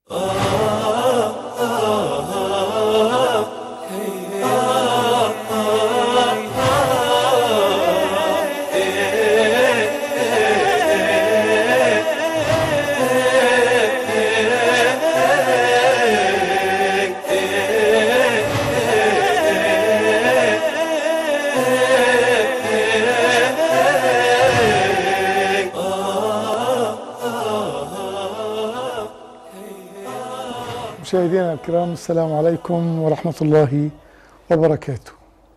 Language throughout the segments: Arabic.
مشاهدينا الكرام، السلام عليكم ورحمة الله وبركاته.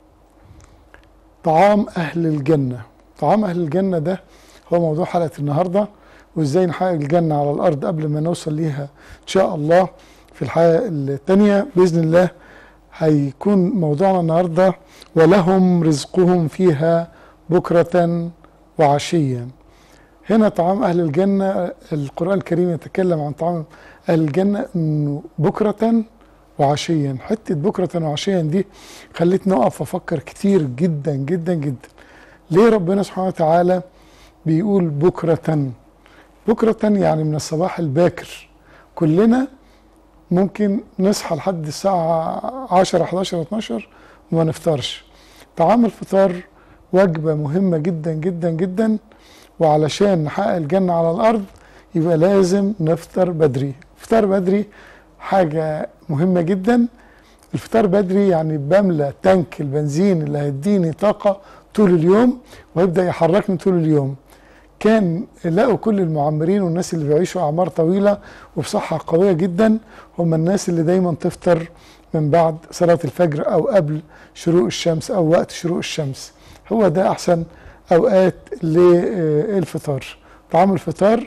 طعام أهل الجنة. طعام أهل الجنة ده هو موضوع حلقة النهاردة، وإزاي نحقق الجنة على الأرض قبل ما نوصل ليها إن شاء الله في الحلقة الثانية بإذن الله. هيكون موضوعنا النهاردة ولهم رزقهم فيها بكرة وعشيا. هنا طعام أهل الجنة، القرآن الكريم يتكلم عن طعام أهل الجنة إنه بكرة وعشيا. حتة بكرة وعشيا دي خلتني أقف أفكر كتير جدا جدا جدا. ليه ربنا سبحانه وتعالى بيقول بكرة؟ بكرة يعني من الصباح الباكر. كلنا ممكن نصحى لحد الساعة 10 11 12 وما نفطرش. طعام الفطار وجبة مهمة جدا جدا جدا، وعلشان نحقق الجنة على الأرض يبقى لازم نفطر بدري. الفطار بدري حاجة مهمة جدا. الفطار بدري يعني بملى تانك البنزين اللي هيديني طاقة طول اليوم ويبدأ يحركني طول اليوم. كان لقوا كل المعمرين والناس اللي بيعيشوا أعمار طويلة وبصحة قوية جدا هم الناس اللي دايما تفطر من بعد صلاة الفجر أو قبل شروق الشمس أو وقت شروق الشمس. هو ده أحسن أوقات للفطار. طعام الفطار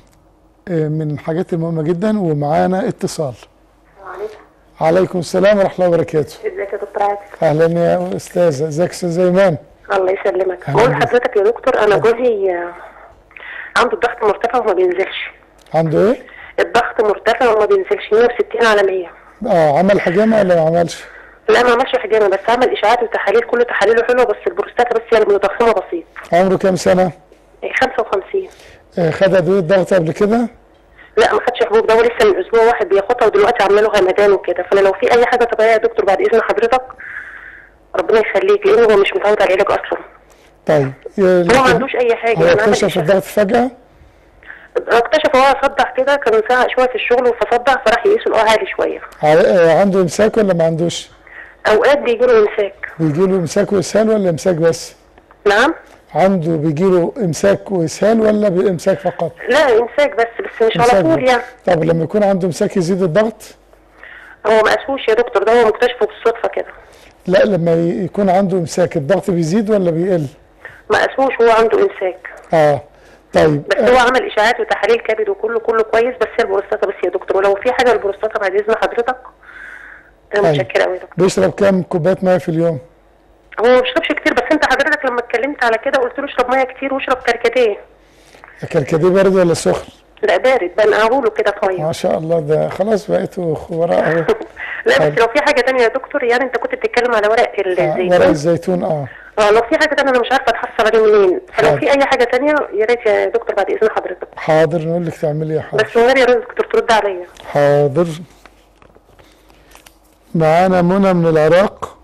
من الحاجات المهمة جدا. ومعانا اتصال. عليكم السلام ورحمة الله وبركاته. ازيك يا دكتور عاطف؟ أهلا يا أستاذة. ازيك يا أستاذ إيمان؟ الله يسلمك. بقول لحضرتك يا دكتور، أنا جوزي عنده الضغط مرتفع وما بينزلش. عنده إيه؟ الضغط مرتفع وما بينزلش، 160 على 100. عمل حجامة ولا ما عملش؟ لا ما عملش حجامة، بس عمل إشاعات وتحاليل، كل تحاليله حلوة، بس البروستاتا بس يعني متضخمة بسيط. عمره كام سنة؟ 55. خد أدوية ضغط قبل كده؟ لا ما خدش حبوب، ده هو لسه من أسبوع واحد بياخدها، ودلوقتي عامله له همدان وكده. فأنا لو في أي حاجة طبيعية يا دكتور بعد إذن حضرتك ربنا يخليك، لأنه هو مش متعود على العلاج أصلا. طيب هو ما عندوش أي حاجة. هو اكتشف الضغط فجأة؟ اكتشف هو صدع كده، كان ساعة شوية في الشغل فصدع، فراح يقيسه لقاه عالي شوية. عنده إمساك ولا ما عندوش؟ أوقات بيجيله إمساك. بيجيله إمساك وإسهال ولا إمساك بس؟ نعم؟ عنده بيجيله إمساك وإسهال ولا بإمساك فقط؟ لا إمساك بس مش على طول يعني. طب لما يكون عنده إمساك يزيد الضغط؟ هو ما قاسوش يا دكتور، ده هو مكتشفه بالصدفة كده. لا لما يكون عنده إمساك الضغط بيزيد ولا بيقل؟ ما قاسوش، هو عنده إمساك. طيب بس هو عمل إشاعات وتحاليل كبد وكله كويس، بس هي البروستاتا بس يا دكتور. ولو في حاجة البروستاتا بعد إذن حضرتك أنا متشكرة أوي يا دكتور. بيشرب كام كوباية مية في اليوم؟ هو ما بيشربش كتير، بس أنت حضرتك لما اتكلمت على كده قلت له اشرب مية كتير واشرب كركديه. كركديه بارد ولا سخن؟ لا بارد، بنقعه له كده في مية. ما شاء الله، ده خلاص بقيتوا خبراء أهو. لا بس لو في حاجة تانية يا دكتور، يعني أنت كنت بتتكلم على ورق الزيتون. ورق الزيتون لو في حاجة تانية أنا مش عارفة أتحصل عليه منين، فلو في أي حاجة تانية يا ريت يا دكتور بعد إذن حضرتك. حاضر، نقول لك تعملي ايه. حاضر بس من غير يا دكتور ترد عليا. حاضر. معانا منى من العراق.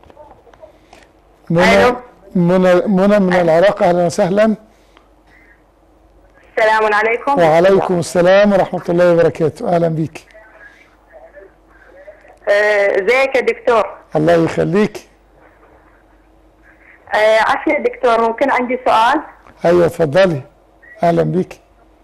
منى من العراق، أهلا وسهلا. السلام عليكم. وعليكم السلام ورحمة الله وبركاته. أهلا بيك. ازيك يا دكتور؟ الله يخليك. عفوا يا دكتور، ممكن عندي سؤال؟ ايوه اتفضلي. اهلا بيك.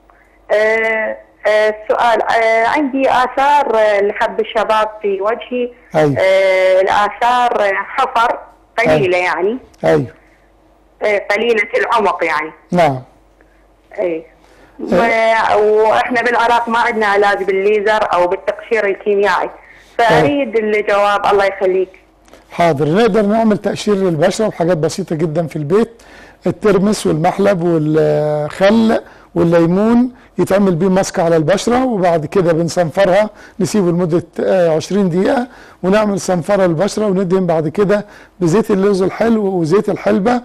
سؤال، عندي آثار لحب الشباب في وجهي. أيوة. الآثار حفر قليلة. أيوة. يعني ايوه قليلة العمق يعني. نعم. اي واحنا بالعراق ما عندنا علاج بالليزر او بالتقشير الكيميائي، فاريد الجواب الله يخليك. حاضر، نقدر نعمل تقشير للبشره بحاجات بسيطه جدا في البيت. الترمس والمحلب والخل والليمون يتعمل بيه ماسك على البشره، وبعد كده بنصنفرها نسيبه لمده 20 دقيقه ونعمل صنفره للبشره، وندهن بعد كده بزيت اللوز الحلو وزيت الحلبه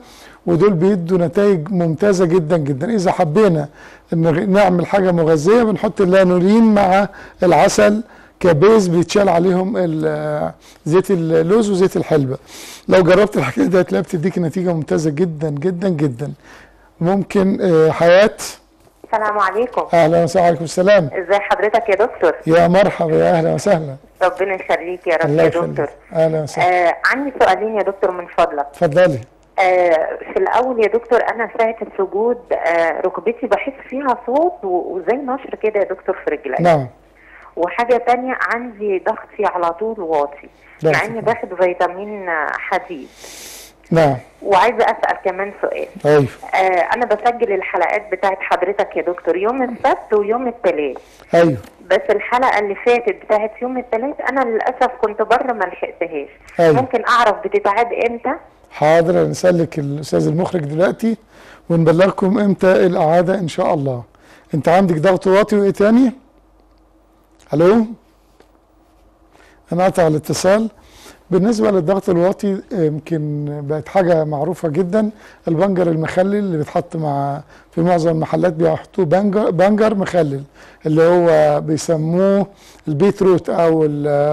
ودول بيدوا نتائج ممتازه جدا جدا. اذا حبينا ان نعمل حاجه مغذيه بنحط اللانولين مع العسل كبيز، بيتشال عليهم زيت اللوز وزيت الحلبة. لو جربت الحكايه دي هتلاقيها بتديك نتيجه ممتازه جدا جدا جدا. ممكن حياه. السلام عليكم. اهلا وسهلا. عليكم السلام. ازي حضرتك يا دكتور؟ يا مرحبا، يا اهلا وسهلا. ربنا يخليك يا رب الله يا يخليك. دكتور. اهلا وسهلا. عندي سؤالين يا دكتور من فضلك. اتفضلي. في الاول يا دكتور، انا ساعه السجود ركبتي بحس فيها صوت وزي نشر كده يا دكتور في رجلي. نعم. وحاجه تانية، عندي ضغطي على طول واطي مع اني باخد فيتامين حديد. نعم. وعايزه اسال كمان سؤال. ايوه. انا بسجل الحلقات بتاعت حضرتك يا دكتور يوم السبت ويوم الثلاث. ايوه. بس الحلقه اللي فاتت بتاعت يوم الثلاث انا للاسف كنت بره ما لحقتهاش. أيوة. ممكن اعرف بتتعاد امتى؟ حاضر، هنسلك الاستاذ المخرج دلوقتي ونبلغكم امتى الاعاده ان شاء الله. انت عندك ضغط واطي وايه تاني؟ الو؟ انقطع الاتصال. بالنسبه للضغط الواطي يمكن بقت حاجه معروفه جدا، البنجر المخلل اللي بيتحط في معظم المحلات بيحطوه بنجر مخلل، اللي هو بيسموه البيتروت او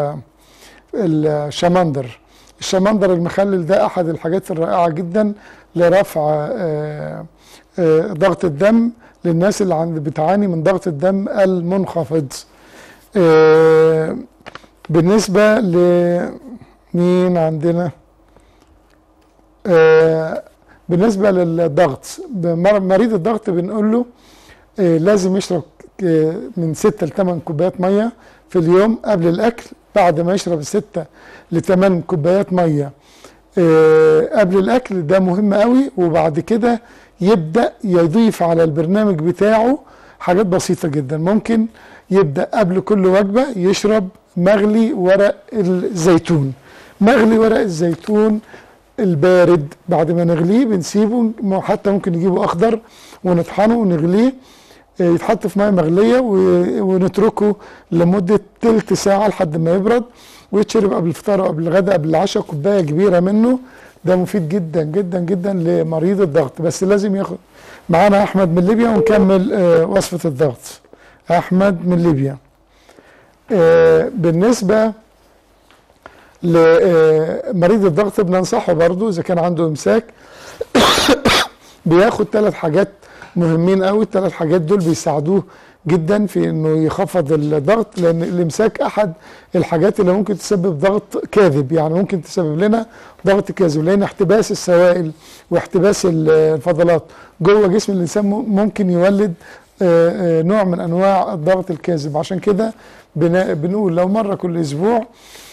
الشمندر. الشمندر المخلل ده احد الحاجات الرائعه جدا لرفع ضغط الدم للناس اللي بتعاني من ضغط الدم المنخفض. بالنسبه مين عندنا؟ بالنسبه للضغط، مريض الضغط بنقول له لازم يشرب من 6 ل 8 كوبايات ميه في اليوم قبل الاكل. بعد ما يشرب 6 ل 8 كوبايات ميه قبل الاكل، ده مهم قوي. وبعد كده يبدا يضيف على البرنامج بتاعه حاجات بسيطه جدا. ممكن يبدا قبل كل وجبه يشرب مغلي ورق الزيتون. مغلي ورق الزيتون البارد بعد ما نغليه بنسيبه، حتى ممكن نجيبه اخضر ونطحنه ونغليه، يتحط في ميه مغليه ونتركه لمده تلت ساعه لحد ما يبرد، ويتشرب قبل الفطار وقبل الغداء قبل العشاء كوبايه كبيره منه. ده مفيد جدا جدا جدا لمريض الضغط. بس لازم ياخد معانا احمد من ليبيا ونكمل وصفه الضغط. احمد من ليبيا. بالنسبه لمريض الضغط بننصحه برضو اذا كان عنده امساك بياخد 3 حاجات مهمين قوي. ال3 حاجات دول بيساعدوه جدا في انه يخفض الضغط، لان الامساك احد الحاجات اللي ممكن تسبب ضغط كاذب، يعني ممكن تسبب لنا ضغط كاذب، لان احتباس السوائل واحتباس الفضلات جوه جسم الانسان ممكن يولد نوع من انواع الضغط الكاذب. عشان كده بنقول لو مره كل اسبوع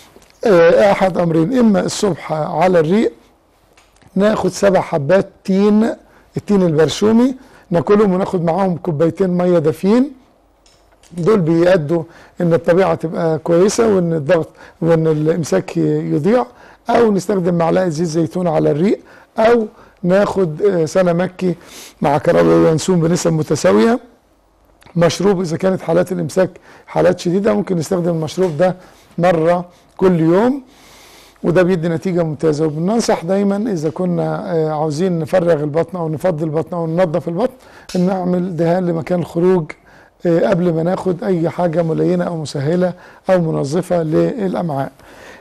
احد امرين، اما الصبح على الريق ناخد 7 حبات تين، التين البرشومي، ناكلهم وناخد معاهم كوبايتين ميه دافيين. دول بيأدوا ان الطبيعه تبقى كويسه وان الضغط وان الامساك يضيع. او نستخدم معلقه زيت زيتون على الريق، او ناخد سنه مكي مع كرابه وينسون بنسب متساويه. مشروب اذا كانت حالات الامساك حالات شديده ممكن نستخدم المشروب ده مره كل يوم، وده بيدي نتيجه ممتازه. وبننصح دايما اذا كنا عاوزين نفرغ البطن او نفضي البطن او ننظف البطن ان نعمل دهان لمكان الخروج قبل ما ناخد اي حاجه ملينه او مسهله او منظفه للامعاء.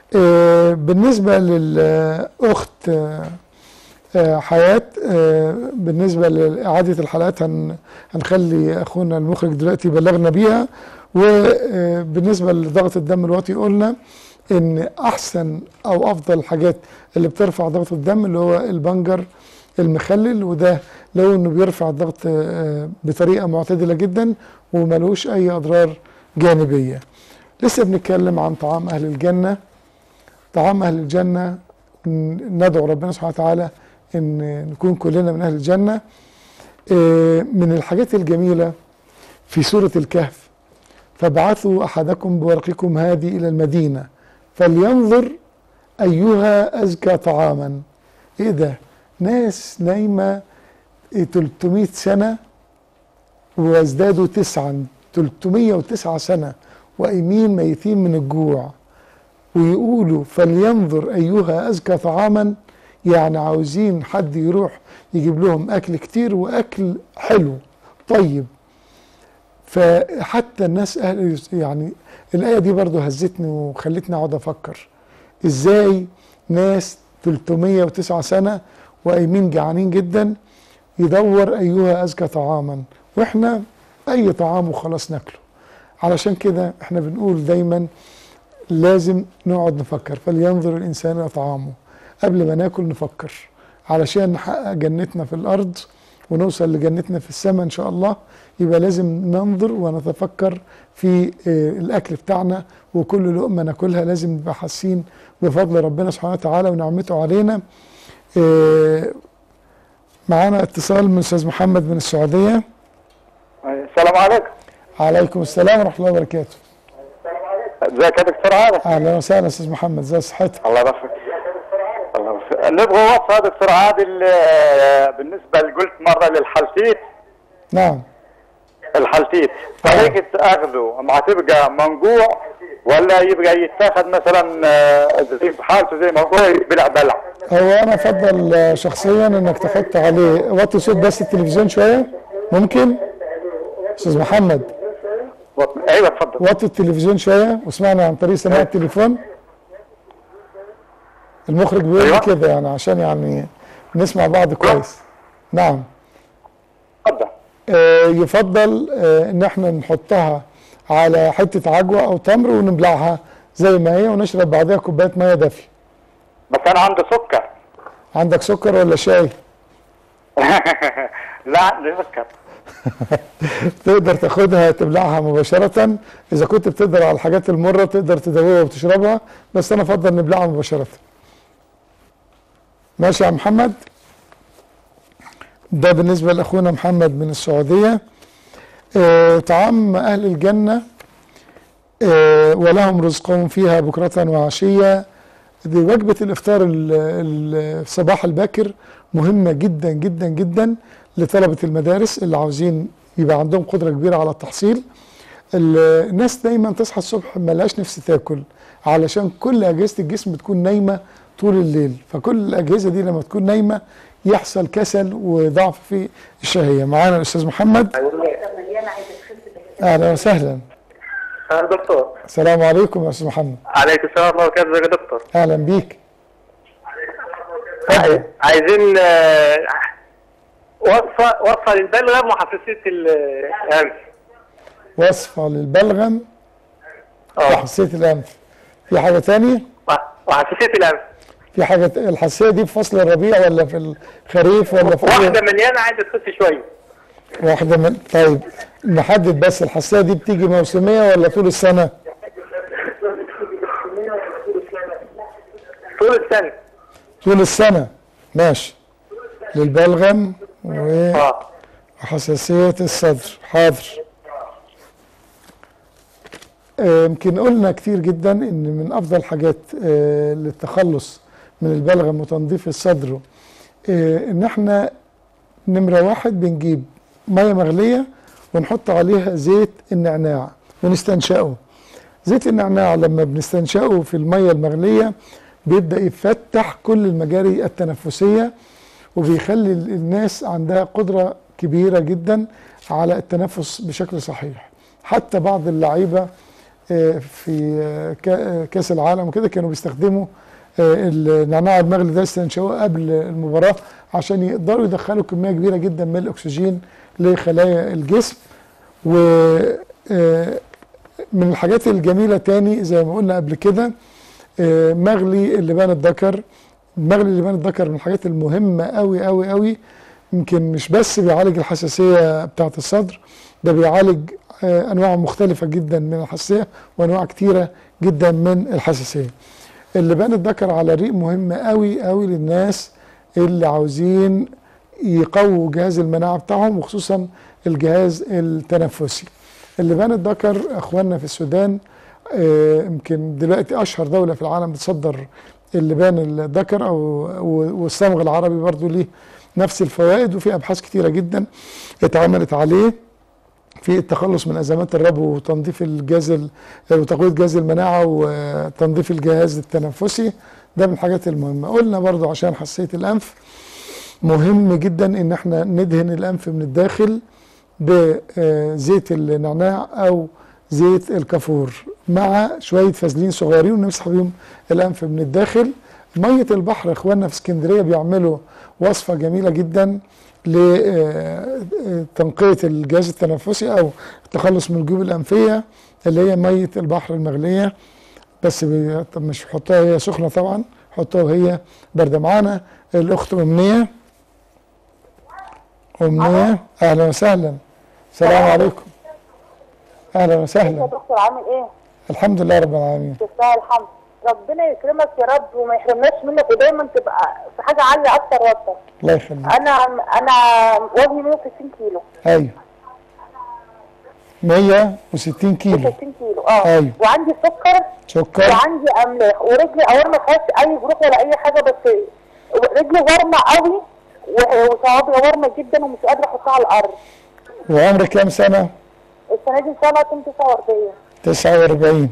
بالنسبه للاخت حياه، بالنسبه لاعاده الحلقات هنخلي اخونا المخرج دلوقتي يبلغنا بيها. وبالنسبه لضغط الدم الواطي قلنا ان احسن او افضل الحاجات اللي بترفع ضغط الدم اللي هو البنجر المخلل، وده لو انه بيرفع الضغط بطريقه معتدله جدا وملوش اي اضرار جانبيه. لسه بنتكلم عن طعام اهل الجنه. طعام اهل الجنه ندعو ربنا سبحانه وتعالى ان نكون كلنا من اهل الجنه. من الحاجات الجميله في سوره الكهف، فابعثوا احدكم بورقكم هذه الى المدينه فلينظر ايها ازكى طعاما. ايه ده؟ ناس نايمه 300 سنه وازدادوا 9، 309 سنه وقايمين ميتين من الجوع، ويقولوا فلينظر ايها ازكى طعاما. يعني عاوزين حد يروح يجيب لهم اكل كتير واكل حلو طيب. فحتى الناس يعني الآية دي برضو هزتني وخلتني اقعد افكر ازاي ناس 309 سنة وقايمين جعانين جدا يدور ايها ازكى طعاما، واحنا اي طعام وخلاص ناكله. علشان كده احنا بنقول دايما لازم نقعد نفكر، فلينظر الانسان الى طعامه، قبل ما ناكل نفكر علشان نحقق جنتنا في الارض ونوصل لجنتنا في السماء ان شاء الله. يبقى لازم ننظر ونتفكر في الاكل بتاعنا، وكل لقمه ناكلها لازم نبقى حاسين بفضل ربنا سبحانه وتعالى ونعمته علينا. معانا اتصال من استاذ محمد من السعوديه. السلام عليكم. عليكم السلام ورحمه الله وبركاته. ازيك يا دكتور عادل؟ اهلا وسهلا استاذ محمد، ازي صحتك؟ الله يرفقك. الله يرفقك. نبغى وصفه يا دكتور عادل بالنسبه اللي قلت مره للحلتيت. نعم. الحلتيت طريقه اخذه ما تبقى منقوع ولا يبقى يتاخذ مثلا زي في حالته زي ما هو بلع بلع؟ هو انا افضل شخصيا انك تحط عليه، وطي صوت بس التلفزيون شويه ممكن استاذ محمد؟ ايوه اتفضل. وطي التلفزيون شويه واسمعنا عن طريق سماع التليفون. المخرج بيقول لي كده يعني عشان يعني نسمع بعض كويس. نعم. اتفضل. يفضل ان احنا نحطها على حته عجوه او تمر ونبلعها زي ما هي ونشرب بعدها كوبايه ميه دافيه. بس انا عندي سكر. عندك سكر ولا شاي؟ لا عندي سكر. تقدر تاخدها تبلعها مباشرة، إذا كنت بتقدر على الحاجات المرة تقدر تدوبها وتشربها، بس أنا أفضل نبلعها مباشرة. ماشي يا محمد؟ ده بالنسبة لأخونا محمد من السعودية. طعام أهل الجنة ولهم رزقهم فيها بكرة وعشية. دي وجبة الإفطار الصباح الباكر مهمة جدا جدا جدا لطلبة المدارس اللي عاوزين يبقى عندهم قدرة كبيرة على التحصيل. الناس دايما تصحى الصبح ملهاش نفس تاكل، علشان كل أجهزة الجسم بتكون نايمة طول الليل، فكل الأجهزة دي لما تكون نايمة يحصل كسل وضعف في الشهية. معانا الأستاذ محمد. أهلا وسهلا. دكتور. السلام عليكم يا أستاذ محمد. عليكم السلام ورحمة الله وبركاته يا دكتور. أهلا بيك. عايزين وصفة للبلغم وحساسية الأنف. وصفة للبلغم وحساسية الأنف. في حاجة تانية؟ وحساسية الأنف. في حاجة الحساسية دي في فصل الربيع ولا في الخريف ولا في واحدة مليانة عايزة تخس شوية. واحدة من طيب نحدد بس الحساسية دي بتيجي موسمية ولا طول السنة؟ طول السنة. طول السنة ماشي. للبلغم وحساسية الصدر. حاضر. يمكن قلنا كتير جدا ان من افضل حاجات للتخلص من البلغم وتنظيف الصدر ان احنا نمرة واحد بنجيب مية مغلية ونحط عليها زيت النعناع ونستنشقه. زيت النعناع لما بنستنشقه في المية المغلية بيبدأ يفتح كل المجاري التنفسية وبيخلي الناس عندها قدرة كبيرة جدا على التنفس بشكل صحيح. حتى بعض اللعيبة في كأس العالم وكده كانوا بيستخدموا النعناع المغلي ده يستنشقوه قبل المباراة عشان يقدروا يدخلوا كمية كبيرة جدا من الأكسجين لخلايا الجسم. ومن الحاجات الجميلة تاني زي ما قلنا قبل كده مغلي اللبان الذكر. مغلي اللبان الذكر من الحاجات المهمة قوي قوي قوي. يمكن مش بس بيعالج الحساسية بتاعة الصدر، ده بيعالج أنواع مختلفة جدا من الحساسية وأنواع كتيرة جدا من الحساسية. اللبان الذكر على الريق مهم قوي قوي للناس اللي عاوزين يقووا جهاز المناعة بتاعهم وخصوصا الجهاز التنفسي. اللبان الذكر اخواننا في السودان يمكن دلوقتي اشهر دولة في العالم بتصدر اللبان الذكر والصمغ العربي برضو ليه نفس الفوائد، وفي ابحاث كتيرة جدا اتعملت عليه في التخلص من ازمات الربو وتنظيف الجهاز وتقوية جهاز المناعة وتنظيف الجهاز التنفسي. ده من الحاجات المهمه. قلنا برضو عشان حساسيه الانف مهم جدا ان احنا ندهن الانف من الداخل بزيت النعناع او زيت الكافور مع شويه فازلين صغيرين ونمسح بيهم الانف من الداخل. ميه البحر اخواننا في اسكندريه بيعملوا وصفه جميله جدا لتنقيه الجهاز التنفسي او التخلص من الجيوب الانفيه، اللي هي ميه البحر المغليه. بس مش حطوها هي سخنه طبعا، حطوها وهي بارده. معانا الاخت امنيه. امنيه اهلا وسهلا. السلام عليكم. اهلا وسهلا. يا دكتور عامل ايه؟ الحمد لله رب العالمين. تستاهل الحمد. ربنا يكرمك يا رب وما يحرمناش منك، ودايما تبقى في حاجه عاليه اكتر واكتر. الله يخليك. انا وزني 160 كيلو. ايوه 160 كيلو. 160 كيلو ايوه. وعندي سكر وعندي املاح ورجلي اول ما فيهاش اي جروح ولا اي حاجه، بس رجلي ورمه قوي وصوابعي ورمه جدا ومش قادره احطها على الارض. وعمرك كام سنه؟ السنه دي ان شاء الله كنت 49. 49.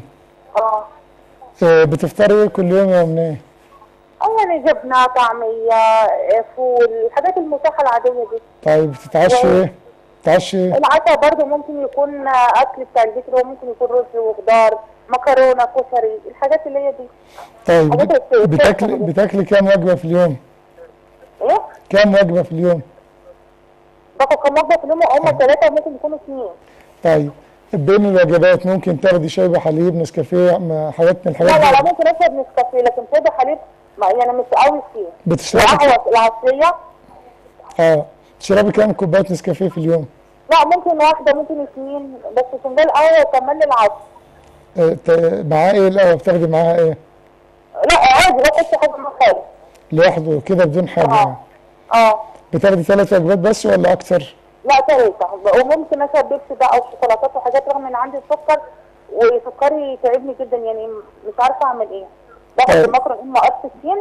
بتفطري ايه كل يوم يا امنيه؟ يعني جبنه، طعميه، فول، الحاجات المتاحه العاديه دي. طيب بتتعشي ايه؟ بتتعشي ايه؟ العشاء برضه ممكن يكون اكل بتاع البيت، اللي هو ممكن يكون رز وخضار، مكرونه، كشري، الحاجات اللي هي دي. طيب بتاكلي كام وجبه في اليوم؟ ايه؟ كام وجبه في اليوم؟ باكل كام وجبه في اليوم؟ هم 3 وممكن يكونوا 2. طيب بين الوجبات ممكن تاخدي شاي بحليب، نسكافيه، حاجات من الحاجات دي؟ لا ممكن اشرب نسكافيه، لكن شاي بحليب يعني مش قوي فيه. بتشربي القهوه العصريه؟ تشربي كام كوبايه نسكافيه في اليوم؟ لا ممكن واحده، ممكن 2، بس فنجان قهوه وكمان للعصر. معاه ايه القهوه؟ بتاخدي معاها ايه؟ لا عادي، لا تحطي حاجه معاها خالص. لوحده كده بدون حاجه؟ بتاخدي 3 وجبات بس ولا اكتر؟ لا 3، وممكن اشرب بيبسي بقى وشوكولاتات وحاجات، رغم ان عندي سكر وسكري تعبني جدا، يعني مش عارفه اعمل ايه. باخد المكرونه ار60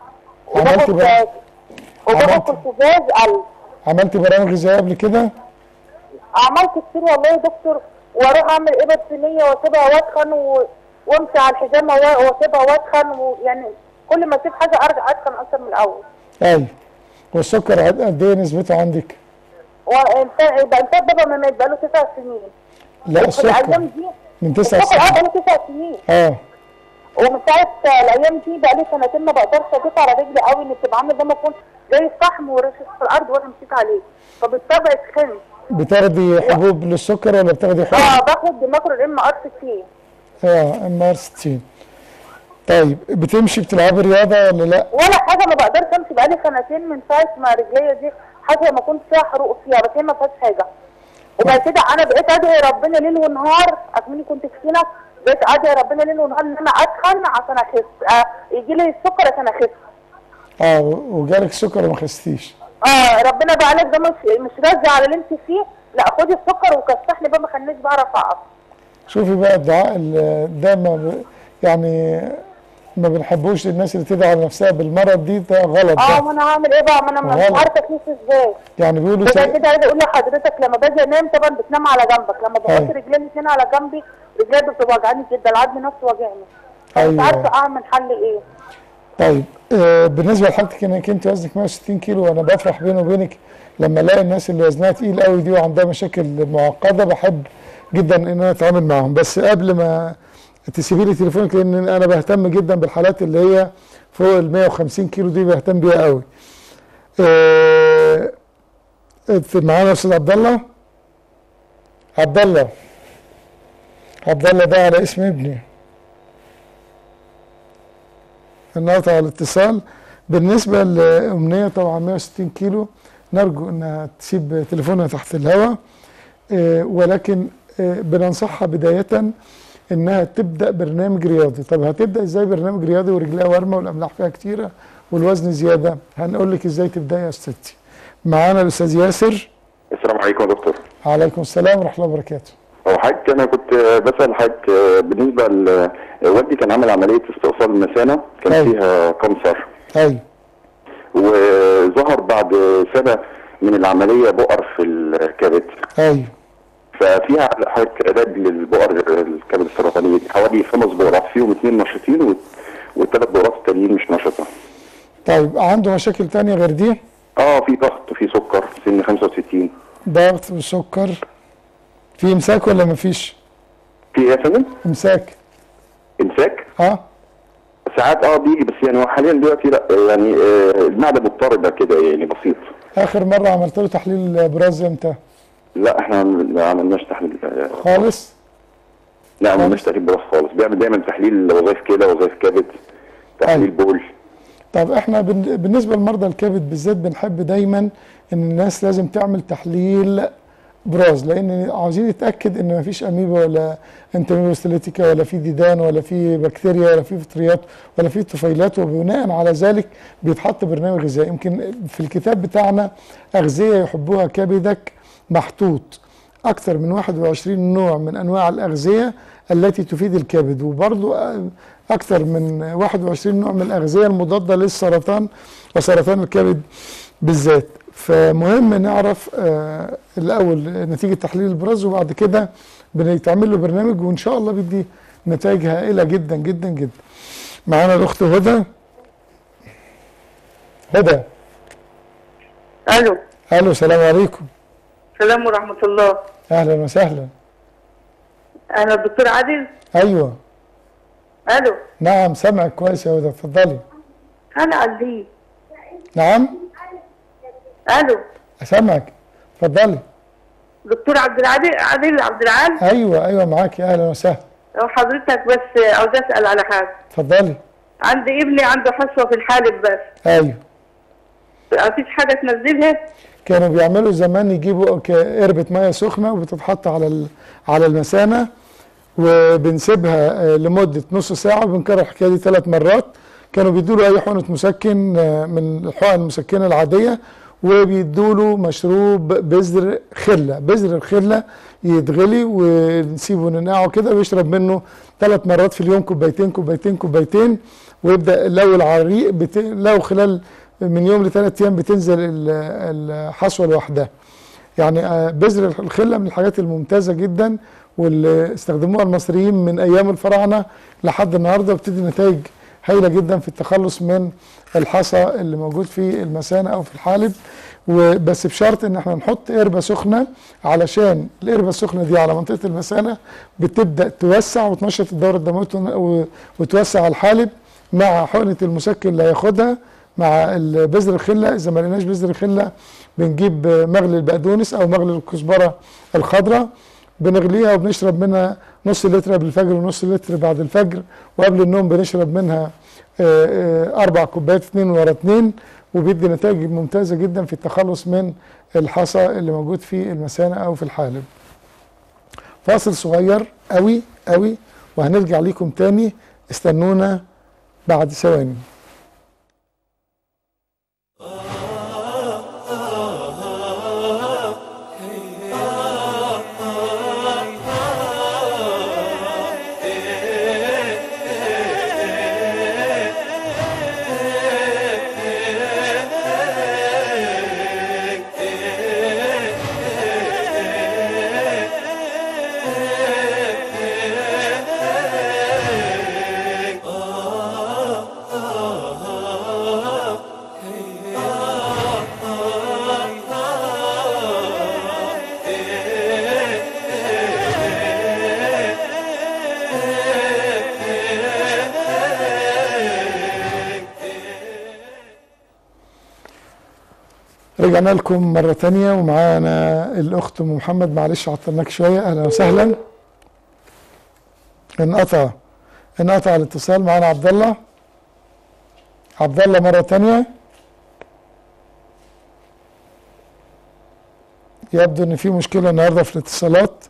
وباخد كورتيزاز 1000. عملتي برامج غذائيه قبل كده؟ عملت كتير والله يا دكتور، واروح اعمل ابر صينيه واسيبها واتخن وامشي على الحجامه واسيبها واتخن، ويعني كل ما اسيب حاجه ارجع اتخن اكتر من الاول. ايوه. والسكر قد ايه نسبته عندك؟ الانتاج بابا ما يبقى له 9 سنين. لا السكر الايام دي من 9 سنين. السكر بقى له 9 سنين. ومن ساعه الايام دي بقى لي 2 ما بقدرش ادوس على رجلي قوي، ان بتبقى عامله زي ما اكون زي الصحم ورشش في الارض وانا مشيت عليه، فبالطبع اتخنت. بتاخدي حبوب للسكر ولا بتاخدي حبوب؟ باخد ماكرو ار60. ار60. طيب بتمشي بتلعبي رياضه ولا لا؟ ولا حاجه، ما بقدرش امشي بقالي 2 من ساعه ما رجليا دي حاجه ما كنت فيها حروق فيها، بس هي ما فيهاش حاجه. وبعد كده انا بقيت ادعي ربنا ليل ونهار، اكمني كنت تخينه، بقيت ادعي ربنا ليل ونهار ان انا اتخن عشان اخس، يجي لي السكر عشان اخس. وجالك سكر وما خستيش؟ ربنا بقى لك ده مش راضي على اللي انت فيه، لا خدي السكر وكسحني بقى، ما خلينيش بعرف اقف. شوفي بقى الدعاء ده يعني ما بنحبوش للناس اللي تدعي على نفسها بالمرض دي، ده غلط. ما انا هعمل ايه بقى؟ ما انا مش عارفه اكيس ازاي. يعني بيقولوا كده عايزه اقول لحضرتك، لما باجي انام طبعا بتنام على جنبك، لما بحط رجلي الاثنين على جنبي رجلي بتبقى وجعاني جدا، العظم نفسه واجعني. مش عارفه اعمل حل ايه. طيب بالنسبه لحالتك انك انت وزنك 160 كيلو، وانا بفرح بيني وبينك لما الاقي الناس اللي وزنها تقيل قوي دي وعندها مشاكل معقده، بحب جدا ان انا اتعامل معاهم. بس قبل ما تسيبي لي تليفونك، لان انا بهتم جدا بالحالات اللي هي فوق ال 150 كيلو دي، بهتم بيها قوي. معانا استاذ عبد الله. عبد الله ده على اسم ابني. النقطة على الاتصال. بالنسبة لأمنية طبعا 160 كيلو، نرجو انها تسيب تليفونها تحت الهواء، ولكن بننصحها بداية انها تبدأ برنامج رياضي. طب هتبدأ ازاي برنامج رياضي ورجلها ورمة والاملاح فيها كتيرة والوزن زيادة؟ هنقول لك ازاي تبدأي يا استاذتي. معانا الاستاذ ياسر. السلام عليكم يا دكتور. وعليكم السلام ورحمة الله وبركاته. حضرتك انا كنت بسأل حضرتك بالنسبة والدي كان عامل عملية استئصال المثانة، كان فيها كانسر. ايوه. وظهر بعد سنة من العملية بؤر في الكبد. ايوه. ففيها حضرتك علاج للبؤر الكبد السرطانية، حوالي 5 بؤرات، فيهم 2 نشيطين والثلاث دورات التانيين مش نشطه. طيب عنده مشاكل تانية غير دي؟ في ضغط وفي سكر، سن 65. ضغط وسكر. في امساك ولا مفيش؟ في ايه يا فندم؟ امساك. امساك؟ ساعات بيجي، بس يعني هو حاليا دلوقتي لا، يعني المعده مضطربه كده يعني بسيط. اخر مره عملت له تحليل براز امتى؟ لا احنا ما عملناش تحليل خالص؟ لا ما عملناش تحليل براز خالص، بيعمل دايما تحليل وظائف كلى، وظائف كبد، تحليل بول. طب احنا بالنسبه لمرضى الكبد بالذات بنحب دايما ان الناس لازم تعمل تحليل براز، لان عاوزين نتاكد ان مفيش اميبا ولا انترميوستليتيكا ولا في ديدان ولا في بكتيريا ولا في فطريات ولا في طفيلات، وبناء على ذلك بيتحط برنامج غذائي. يمكن في الكتاب بتاعنا اغذيه يحبوها كبدك محطوط اكثر من 21 نوع من انواع الاغذيه التي تفيد الكبد، وبرضو اكثر من 21 نوع من الاغذيه المضاده للسرطان وسرطان الكبد بالذات. فمهم نعرف الاول نتيجه تحليل البراز، وبعد كده بنتعمل له برنامج وان شاء الله بيدي نتائج هائله جدا جدا جدا. معانا الاخت هدى. الو السلام عليكم. السلام ورحمه الله. اهلا وسهلا. انا الدكتور عادل. ايوه. الو. نعم سامعك كويس يا هدى، اتفضلي. انا عندي. نعم. الو. سامعك، اتفضلي. دكتور عبد العال. ايوه معاكي، اهلا وسهلا. حضرتك بس عاوز اسال على حاجه. اتفضلي. عندي ابني عنده حصوه في الحالب بس. ايوه. مفيش حاجه تنزلها؟ كانوا بيعملوا زمان يجيبوا قربة ميه سخنه وبتتحط على المثانه وبنسيبها لمده نص ساعه، وبنكرر الحكايه دي 3 مرات. كانوا بيدوا له اي حقنه مسكن من الحقن المسكنه العاديه، وبيدوا له مشروب بذر خله. بذر الخله يتغلي ونسيبه ننقعه كده ويشرب منه 3 مرات في اليوم، كوبايتين، ويبدا لو العريق لو خلال من يوم ل3 ايام بتنزل الحصوه لوحدها. يعني بذر الخله من الحاجات الممتازه جدا، واللي استخدموها المصريين من ايام الفراعنه لحد النهارده، وبتدي نتائج هايله جدا في التخلص من الحصى اللي موجود في المثانه او في الحالب. وبس بشرط ان احنا نحط قربه سخنه، علشان القربه السخنه دي على منطقه المثانه بتبدا توسع وتنشط الدوره الدمويه وتوسع الحالب، مع حقنه المسكن اللي هياخدها مع بذر الخله. اذا ما لقيناش بذر الخله بنجيب مغلي البقدونس او مغلي الكزبره الخضراء، بنغليها وبنشرب منها نص لتر قبل الفجر ونص لتر بعد الفجر، وقبل النوم بنشرب منها 4 كوبايات 2 ورا 2، وبيدي نتائج ممتازه جدا في التخلص من الحصى اللي موجود في المثانه او في الحالب. فاصل صغير قوي قوي وهنرجع ليكم تاني، استنونا بعد ثواني. رجعنا لكم مرة تانية ومعانا الأخت أم محمد. معلش عطلناك شوية، أهلا وسهلا. انقطع الاتصال. معانا عبد الله مرة تانية. يبدو إن في مشكلة النهاردة في الاتصالات.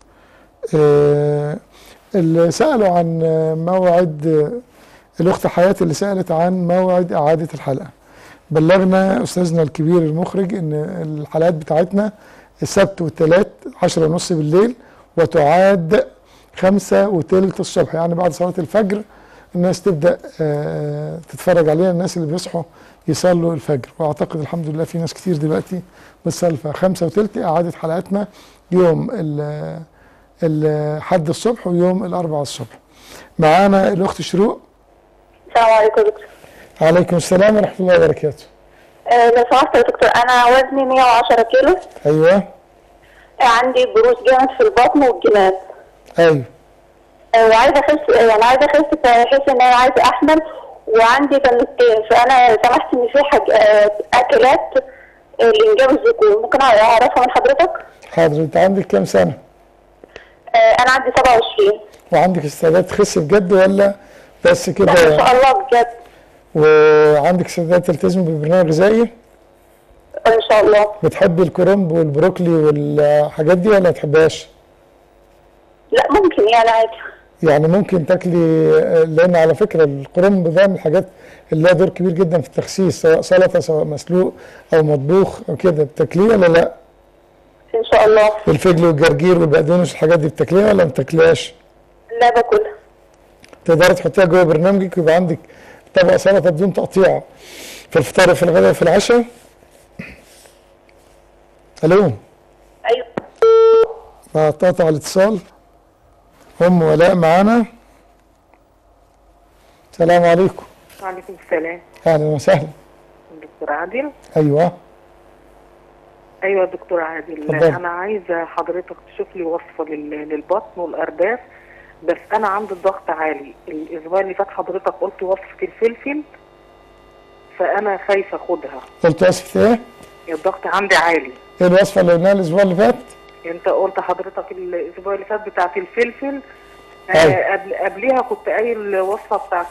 اللي سألوا عن موعد، الأخت حياة اللي سألت عن موعد إعادة الحلقة، بلغنا أستاذنا الكبير المخرج إن الحلقات بتاعتنا السبت والثلاث 10:30 بالليل، وتعاد 5:15 الصبح، يعني بعد صلاة الفجر الناس تبدأ تتفرج علينا، الناس اللي بيصحوا يصلوا الفجر. وأعتقد الحمد لله في ناس كتير دلوقتي بتصلي. 5:15 إعادة حلقاتنا يوم الحد الصبح ويوم الأربعاء الصبح. معانا الأخت شروق. السلام عليكم يا دكتور. عليكم السلام ورحمة الله وبركاته. لو سمحت يا دكتور، انا وزني 110 كيلو. ايوه. عندي بروز جامد في البطن والجناب. ايوه. وعايزه اخس، يعني عايزه اخس بحيث ان انا عايزه احمل، وعندي بنوتين، فانا سمحت ان في اكلات لانجاب الذكور ممكن اعرفها من حضرتك؟ حاضر. انت عندك كام سنة؟ انا عندي 27. وعندك استعداد تخس بجد ولا بس كده؟ لا ان شاء الله بجد. وعندك استعداد تلتزم بالبرنامج الغذائي؟ ان شاء الله. بتحبي الكرنب والبروكلي والحاجات دي ولا ما تحبهاش؟ لا ممكن يعني عادي. يعني ممكن تاكلي، لان على فكره الكرنب ده من الحاجات اللي لها دور كبير جدا في التخسيس، سواء سلطه سواء مسلوق او مطبوخ او كده. بتاكليه ولا لا؟ ان شاء الله. الفجل والجرجير والبقدونس الحاجات دي بتاكليها ولا ما بتاكليهاش؟ لا باكلها. تقدري تحطيها جوه برنامجك ويبقى عندك طبق سلطه بدون تقطيع في الفطار وفي الغداء وفي العشاء؟ الو. ايوه. قطع الاتصال. ام ولاء معانا. السلام عليكم. وعليكم السلام. اهلا وسهلا. دكتور عادل. ايوه. ايوه دكتور عادل، اتفضل. انا عايزه حضرتك تشوف لي وصفه للبطن والارداف، بس انا عندي الضغط عالي. الاسبوع اللي فات حضرتك قلت وصفه الفلفل، فانا خايفه اخدها. قلت وصفه ايه؟ الضغط عندي عالي. ايه الوصفه اللي قلناها الاسبوع اللي فات؟ انت قلت حضرتك الاسبوع اللي فات بتاعت الفلفل. أيوة. قبليها كنت قايل الوصفه بتاعت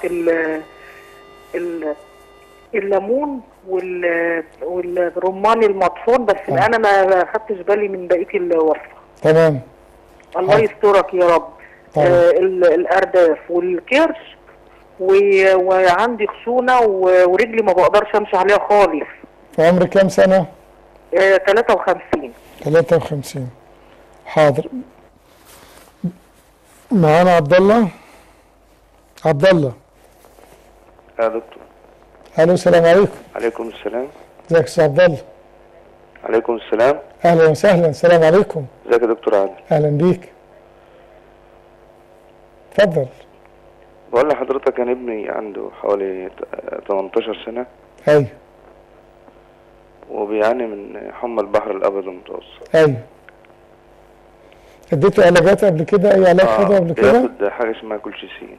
الليمون والرمان المطحون، بس انا ما خدتش بالي من بقيه الوصفه. تمام. الله يسترك يا رب. الارداف والكرش وعندي خشونه ورجلي ما بقدرش امشي عليها خالص. وعمرك كام سنه؟ 53. 53. حاضر. معانا عبد الله. عبد الله. يا دكتور. الو. السلام عليكم. عليكم السلام. ازيك يا استاذ عبد الله؟ عليكم السلام. اهلا وسهلا. السلام عليكم. ازيك يا دكتور عادل؟ اهلا بيك. اتفضل. بقول لحضرتك انا ابني عنده حوالي 18 سنه. ايوه. وبيعاني من حمى البحر الابيض المتوسط. ايوه. اديته علاجات قبل كده؟ اي علاج خده قبل كده؟ بياخد حاجه اسمها كولشيسين.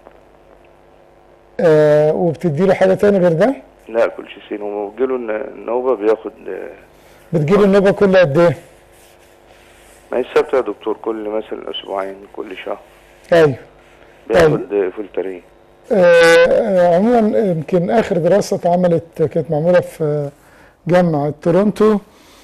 وبتدي له حاجه تاني غير ده؟ لا كولشيسين. وبتجيله النوبه بياخد. بتجيله النوبه كل قد ايه؟ ما هي ثابته يا دكتور، كل مثلا اسبوعين كل شهر. ايوه. بياخد فلترين. عموما يمكن اخر دراسه اتعملت كانت معموله في جامعه تورونتو،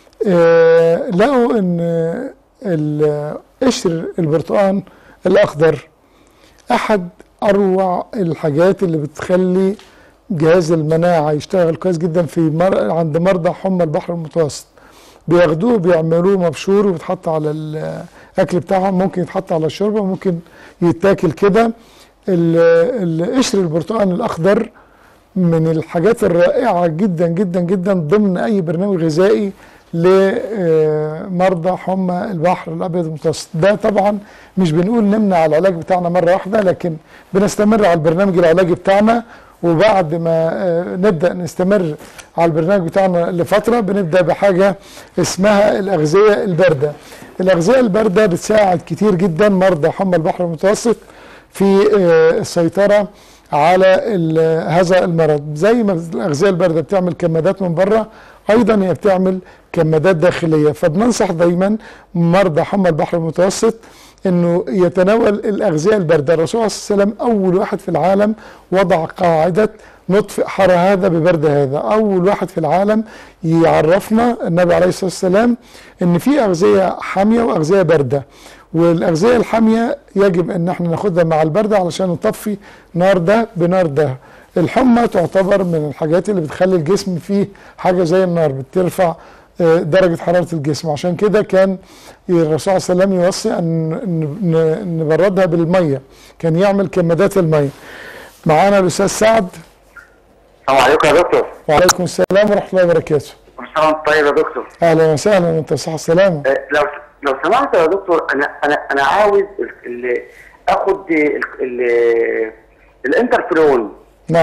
لقوا ان قشر البرتقال الاخضر احد اروع الحاجات اللي بتخلي جهاز المناعه يشتغل كويس جدا عند مرضى حمى البحر المتوسط. بياخدوه بيعملوه مبشور وبيتحط على الاكل بتاعهم، ممكن يتحط على الشوربه، ممكن يتاكل كده. قشر البرتقال الاخضر من الحاجات الرائعه جدا جدا جدا ضمن اي برنامج غذائي لمرضى حمى البحر الابيض المتوسط. ده طبعا مش بنقول نمنع العلاج بتاعنا مره واحده، لكن بنستمر على البرنامج العلاجي بتاعنا، وبعد ما نبدا نستمر على البرنامج بتاعنا لفتره بنبدا بحاجه اسمها الاغذيه البارده. الاغذيه البارده بتساعد كتير جدا مرضى حمى البحر المتوسط في السيطره على هذا المرض. زي ما الاغذيه البارده بتعمل كمادات من بره، ايضا هي بتعمل كمادات داخليه. فبننصح دايما مرضى حمى البحر المتوسط انه يتناول الاغذيه البارده. الرسول صلى الله عليه وسلم اول واحد في العالم وضع قاعده نطفئ حر هذا ببرد هذا. اول واحد في العالم يعرفنا النبي عليه الصلاه والسلام ان في اغذيه حاميه واغذيه بارده، والاغذيه الحاميه يجب ان احنا ناخدها مع البارده علشان نطفي نار ده بنار ده. الحمى تعتبر من الحاجات اللي بتخلي الجسم فيه حاجه زي النار، بترفع درجه حراره الجسم. عشان كده كان الرسول صلى الله عليه وسلم يوصي ان نبردها بالميه، كان يعمل كمادات الميه. معانا الاستاذ سعد. السلام عليكم يا دكتور. وعليكم السلام ورحمه الله وبركاته. كل سنه وانت طيب يا دكتور. اهلا وسهلا وانت بصحه وسلامه. لو سمحت يا دكتور، انا عاوز اخد الانترفيرون. نعم.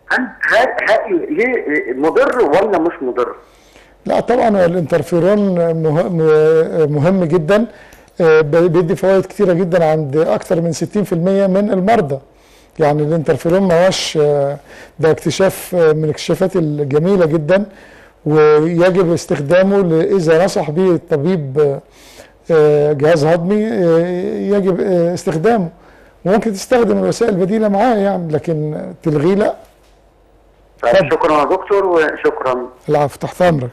ليه مضر ولا مش مضر؟ لا طبعا الانترفيرون مهم جدا، بيدي فوائد كتيره جدا عند اكثر من 60% من المرضى. يعني الانترفيرون ما هوش ده اكتشاف من الاكتشافات الجميله جدا، ويجب استخدامه اذا نصح به الطبيب جهاز هضمي يجب استخدامه. ممكن تستخدم الوسائل البديله معاه يعني، لكن تلغيه لا. شكرا يا دكتور وشكرا. العفو، تحت امرك.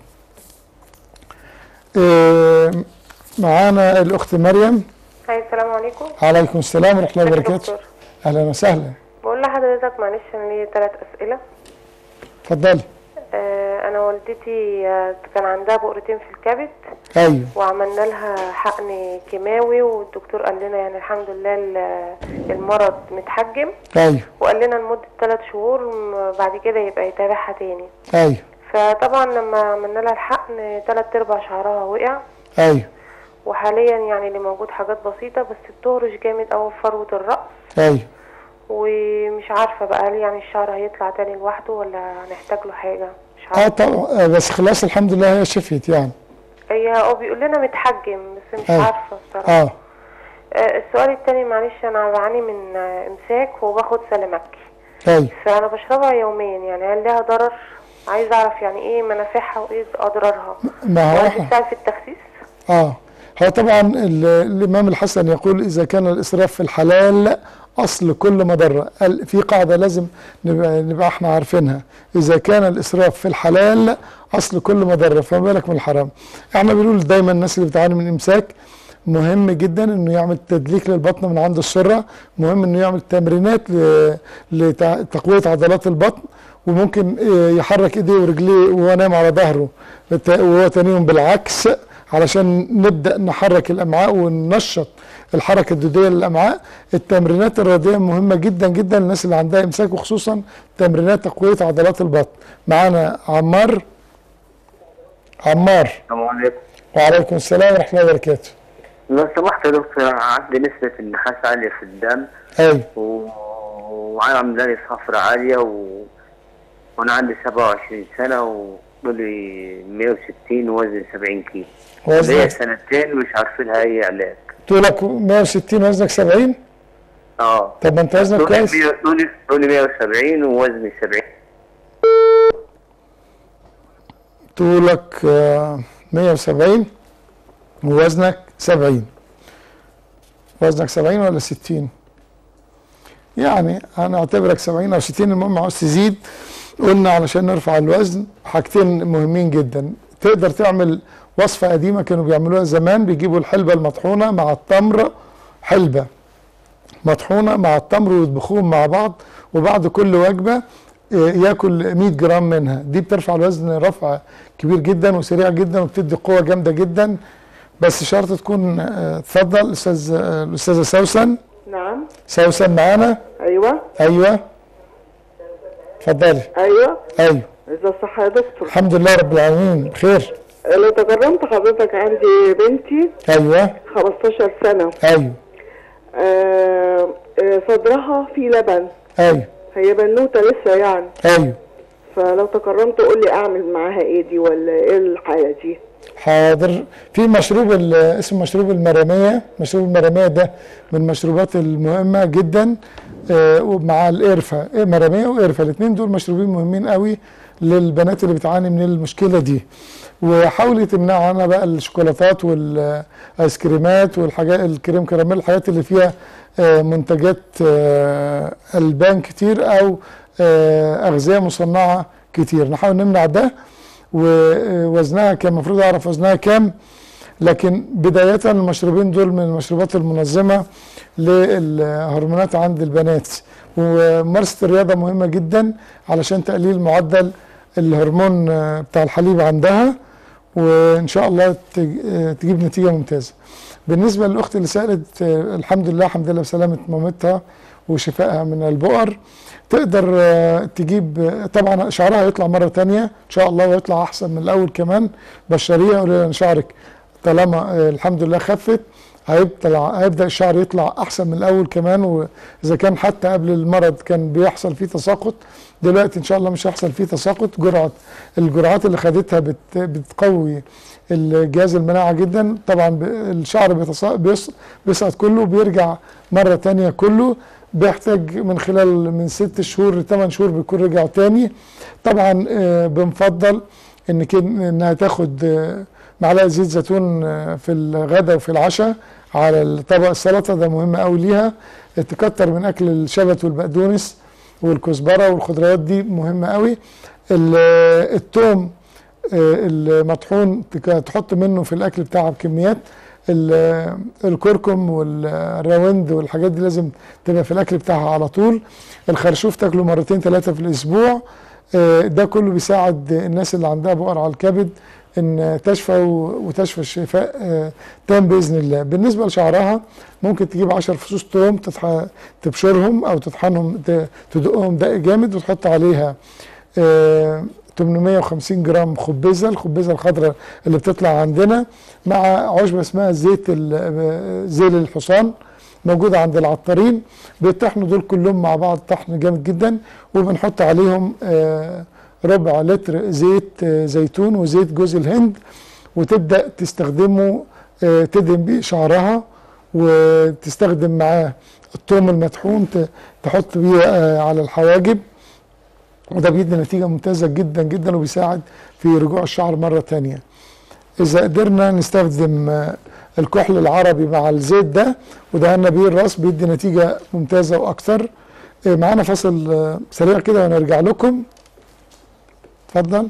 معانا الاخت مريم. السلام عليكم. وعليكم السلام ورحمه الله وبركاته. اهلا وسهلا. بقول لحضرتك معلش انا ليا 3 اسئله. اتفضلي. انا والدتي كان عندها بؤرتين في الكبد. ايوه. وعملنا لها حقن كيماوي، والدكتور قال لنا يعني الحمد لله المرض متحجم. ايوه. وقال لنا لمده 3 شهور بعد كده يبقى يتابعها تاني. ايوه. فطبعا لما عملنا لها الحقن 3/4 شعرها وقع. ايوه. وحاليا يعني اللي موجود حاجات بسيطه، بس بتهرش جامد قوي في فروه الراس. ايوه. ومش عارفه بقى هل يعني الشعر هيطلع تاني لوحده ولا هنحتاج له حاجه؟ مش عارفه. طبعا، بس خلاص الحمد لله هي شفيت يعني. هي بيقول لنا متحجم، بس مش عارفه الصراحه. السؤال التاني معلش، انا بعاني من امساك وباخد سلامكي. ايوه. فانا بشربها يوميا، يعني هل لها ضرر؟ عايزه اعرف يعني ايه منافعها وايه اضرارها. ما هو بتساعد في التخسيس؟ هو طبعا الامام الحسن يقول اذا كان الاسراف في الحلال اصل كل مضره. في قاعده لازم نبقى احنا عارفينها، اذا كان الاسراف في الحلال اصل كل مضره، فما بالك من الحرام. احنا بنقول دايما الناس اللي بتعاني من امساك مهم جدا انه يعمل تدليك للبطن من عند السره، مهم انه يعمل تمرينات لتقويه عضلات البطن، وممكن يحرك ايديه ورجليه وهو نايم على ظهره وهو تانيهم بالعكس، علشان نبدا نحرك الامعاء وننشط الحركه الدوديه للامعاء. التمرينات الرياضيه مهمه جدا جدا للناس اللي عندها امساك، وخصوصا تمرينات تقويه عضلات البطن. معانا عمار. السلام عليكم. وعليكم السلام ورحمه الله وبركاته. لو سمحت يا دكتور، عندي نسبة النحاس عالية في الدم. ايوه. وعامل عاملة صفرة عالية وانا عندي 27 سنة وطولي 160 ووزني 70 كيلو. ليا 2 سنين مش عارفين لها اي علاج. طولك 160 وزنك 70؟ طب ما انت وزنك كويس. طولي 170 ووزني 70. طولك 170 ووزنك 70. وزنك 70 ولا 60؟ يعني انا اعتبرك 70 او 60، المهم عاوز تزيد. قلنا علشان نرفع الوزن حاجتين مهمين جدا. تقدر تعمل وصفه قديمه كانوا بيعملوها زمان، بيجيبوا الحلبه المطحونه مع التمر، حلبه مطحونه مع التمر ويطبخوهم مع بعض، وبعد كل وجبه ياكل 100 جرام منها. دي بترفع الوزن رفع كبير جدا وسريع جدا وبتدي قوه جامده جدا، بس شرط تكون. اتفضل الاستاذه سوسن. نعم. سوسن معانا. ايوه. اتفضلي. ايوه. ازي الصحه يا دكتور؟ الحمد لله رب العالمين بخير. لو تكرمت حضرتك، عندي بنتي 15 سنه. صدرها فيه لبن. هي بنوته لسه يعني. فلو تكرمت قول لي اعمل معاها ايه دي ولا ايه الحاله دي؟ حاضر. في مشروب اسمه مشروب المراميه. مشروب المراميه ده من المشروبات المهمه جدا، ومع القرفه. مراميه وقرفه الاثنين دول مشروبين مهمين قوي للبنات اللي بتعاني من المشكله دي. وحاولي تمنعي عنها بقى الشوكولاتات والايس كريمات والحاجات الكريم كراميل، الحاجات اللي فيها منتجات البان كتير او اغذيه مصنعه كتير. نحاول نمنع ده. ووزنها كان المفروض اعرف وزنها كام، لكن بدايه المشروبين دول من المشروبات المنظمه للهرمونات عند البنات. وممارسه الرياضه مهمه جدا علشان تقليل معدل الهرمون بتاع الحليب عندها، وان شاء الله تجيب نتيجه ممتازه. بالنسبه للاخت اللي سالت، الحمد لله بسلامه مامتها وشفائها من البؤر. تقدر تجيب طبعا شعرها يطلع مره ثانيه ان شاء الله، ويطلع احسن من الاول كمان. بشريه قولي لها ان شعرك طالما الحمد لله خفت هيبدأ الشعر يطلع أحسن من الأول كمان. وإذا كان حتى قبل المرض كان بيحصل فيه تساقط، دلوقتي إن شاء الله مش هيحصل فيه تساقط. الجرعات اللي خدتها بتقوي الجهاز المناعة جدا. طبعا الشعر بيسقط كله وبيرجع مرة تانية كله، بيحتاج من خلال من 6 شهور ل 8 شهور بيكون رجع تاني. طبعا بنفضل انها تاخد معلقه زيت زيتون في الغداء وفي العشاء على طبق السلطه، ده مهم قوي ليها. تكتر من اكل الشبت والبقدونس والكزبره والخضروات دي مهمه قوي. الثوم المطحون تحط منه في الاكل بتاعها بكميات. الكركم والراوند والحاجات دي لازم تبقى في الاكل بتاعها على طول. الخرشوف تاكله 2 3 في الاسبوع. ده كله بيساعد الناس اللي عندها بؤر على الكبد ان تشفى وتشفى الشفاء تام باذن الله. بالنسبه لشعرها ممكن تجيب 10 فصوص توم تبشرهم او تطحنهم تدقهم دق جامد وتحط عليها 850 جرام خبزه، الخبزه الخضراء اللي بتطلع عندنا، مع عشبه اسمها زيت زيل الحصان موجوده عند العطارين. بيطحنوا دول كلهم مع بعض طحن جامد جدا، وبنحط عليهم ربع لتر زيت زيتون وزيت جوز الهند، وتبدا تستخدمه تدهن بيه شعرها، وتستخدم معاه الثوم المطحون تحط بيه على الحواجب، وده بيدي نتيجه ممتازه جدا جدا وبيساعد في رجوع الشعر مره ثانيه. اذا قدرنا نستخدم الكحل العربي مع الزيت ده ودهنا بيه الراس بيدي نتيجه ممتازه واكثر. معانا فاصل سريع كده ونرجع لكم. اتفضل.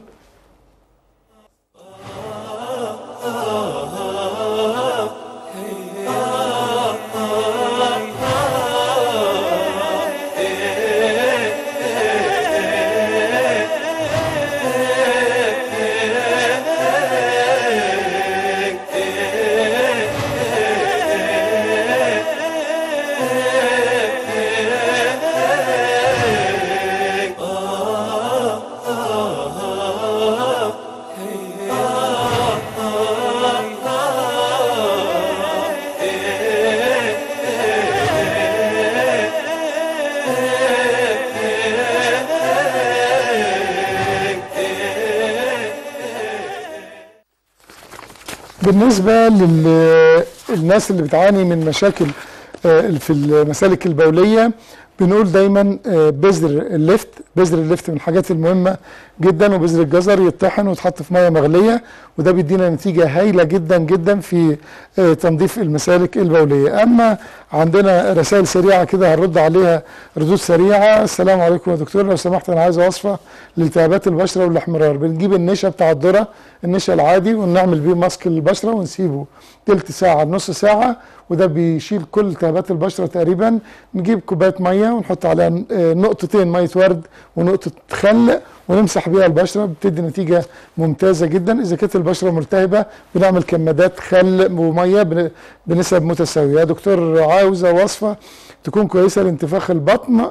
بالنسبة للناس اللي بتعاني من مشاكل في المسالك البولية، بنقول دايما بذر اللفت من الحاجات المهمة جدا، وبذر الجزر يطحن ويتحط في مية مغلية، وده بيدينا نتيجة هايلة جدا جدا في تنظيف المسالك البولية. أما عندنا رسائل سريعة كده هنرد عليها ردود سريعة. السلام عليكم يا دكتور، لو سمحت أنا عايز وصفة لالتهابات البشرة والاحمرار. بنجيب النشا بتاع الذرة، النشا العادي، ونعمل بيه ماسك للبشرة ونسيبه تلت ساعة لنص ساعة، وده بيشيل كل التهابات البشرة تقريبا. نجيب كوباية مية ونحط عليها نقطتين مية ورد ونقطة خل ونمسح بيها البشرة، بتدي نتيجة ممتازة جدا. إذا كانت البشرة ملتهبة بنعمل كمادات خل ومية بنسب متساوية. يا دكتور عاوزة وصفة تكون كويسة لانتفاخ البطن.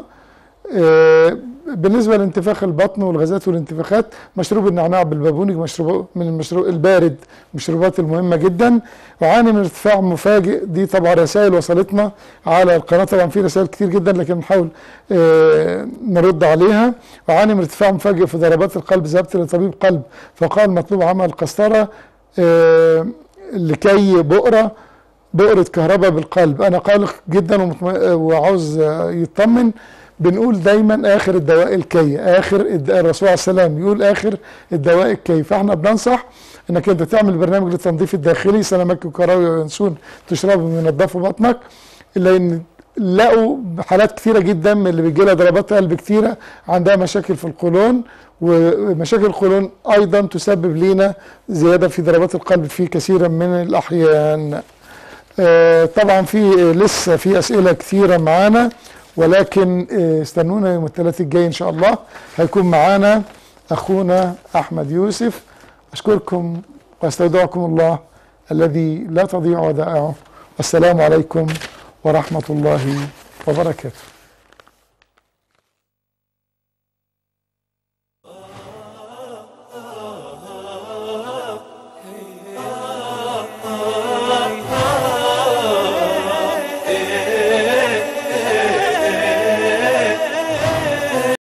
بالنسبة لانتفاخ البطن والغازات والانتفاخات، مشروب النعناع بالبابونج مشروب من المشروب البارد، مشروبات المهمة جدا. وعاني من ارتفاع مفاجئ، دي طبعا رسائل وصلتنا على القناة، طبعا في رسائل كتير جدا لكن نحاول نرد عليها. وعاني من ارتفاع مفاجئ في ضربات القلب، ذهبت لطبيب قلب فقال مطلوب عمل قسطرة لكي بؤرة كهرباء بالقلب. أنا قلق جدا وعاوز يطمن. بنقول دايما اخر الدواء الكي، الرسول عليه السلام يقول اخر الدواء الكي، فاحنا بننصح انك انت تعمل برنامج للتنظيف الداخلي، سلامك وكراوي وينسون تشربه وينضفوا بطنك. لان لقوا حالات كثيره جدا من اللي بيجي لها ضربات قلب كثيره عندها مشاكل في القولون، ومشاكل القولون ايضا تسبب لنا زياده في ضربات القلب في كثيرا من الاحيان. طبعا لسه في اسئله كثيره معانا، ولكن استنونا يوم الثلاثاء الجاي ان شاء الله هيكون معانا اخونا احمد يوسف. اشكركم واستودعكم الله الذي لا تضيع ودائعه. والسلام عليكم ورحمة الله وبركاته.